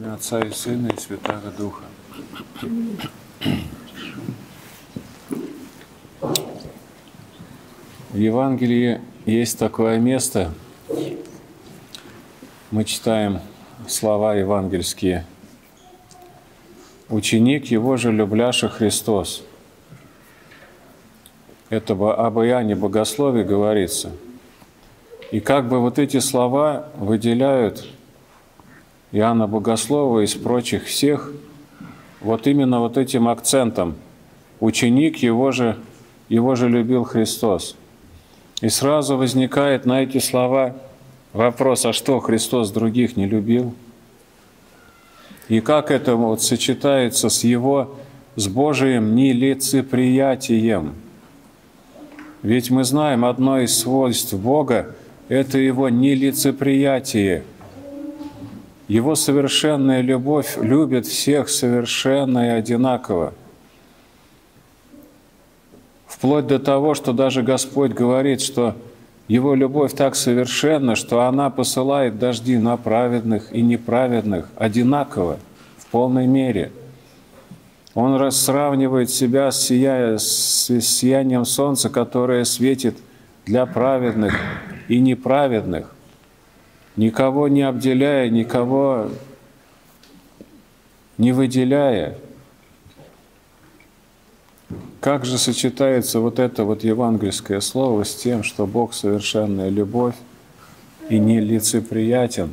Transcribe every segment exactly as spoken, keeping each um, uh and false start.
Имя Отца и Сына и Святаго Духа. В Евангелии есть такое место, мы читаем слова евангельские. «Ученик его же любляша Христос». Это об Иоанне Богослове говорится. И как бы вот эти слова выделяют Иоанна Богослова из прочих всех вот именно вот этим акцентом. Ученик его же, его же любил Христос. И сразу возникает на эти слова вопрос, а что, Христос других не любил? И как это вот сочетается с Его, с Божиим нелицеприятием? Ведь мы знаем, одно из свойств Бога – это Его нелицеприятие. Его совершенная любовь любит всех совершенно и одинаково. Вплоть до того, что даже Господь говорит, что Его любовь так совершенна, что она посылает дожди на праведных и неправедных одинаково, в полной мере. Он сравнивает себя с, сияя, с сиянием солнца, которое светит для праведных и неправедных, никого не обделяя, никого не выделяя. Как же сочетается вот это вот евангельское слово с тем, что Бог — совершенная любовь и нелицеприятен?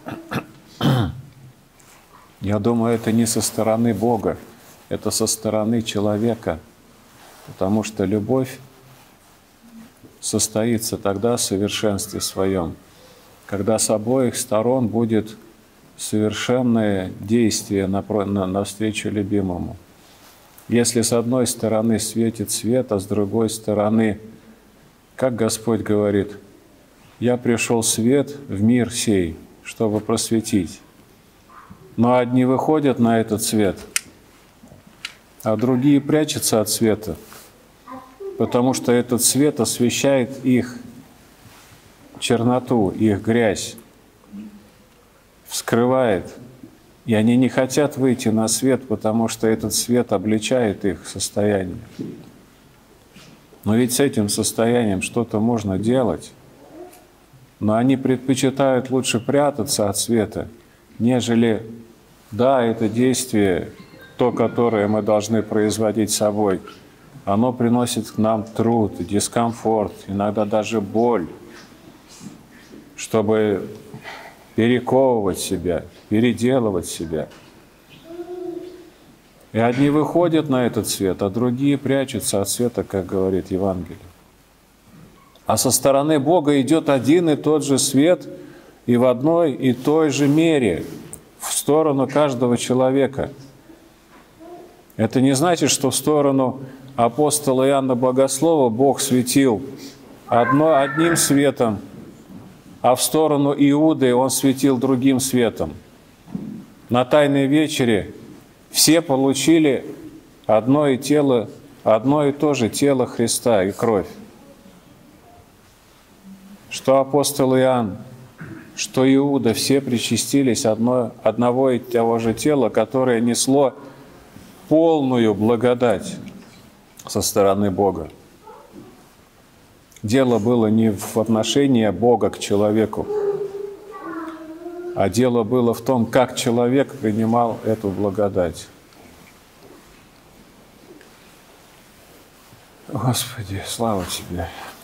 Я думаю, это не со стороны Бога, это со стороны человека, потому что любовь состоится тогда в совершенстве своем, когда с обоих сторон будет совершенное действие навстречу любимому. Если с одной стороны светит свет, а с другой стороны, как Господь говорит, «Я пришел свет в мир сей, чтобы просветить». Но одни выходят на этот свет, а другие прячутся от света, потому что этот свет освещает их черноту, их грязь, вскрывает. И они не хотят выйти на свет, потому что этот свет обличает их состояние. Но ведь с этим состоянием что-то можно делать. Но они предпочитают лучше прятаться от света, нежели, да, это действие, то, которое мы должны производить собой, оно приносит к нам труд, дискомфорт, иногда даже боль, чтобы перековывать себя, переделывать себя. И одни выходят на этот свет, а другие прячутся от света, как говорит Евангелие. А со стороны Бога идет один и тот же свет и в одной и той же мере в сторону каждого человека. Это не значит, что в сторону апостола Иоанна Богослова Бог светил одно, одним светом, а в сторону Иуды он светил другим светом. На Тайной вечере все получили одно и, тело, одно и то же тело Христа и кровь. Что апостол Иоанн, что Иуда, все причастились одно, одного и того же тела, которое несло полную благодать со стороны Бога. Дело было не в отношении Бога к человеку, а дело было в том, как человек принимал эту благодать. Господи, слава Тебе!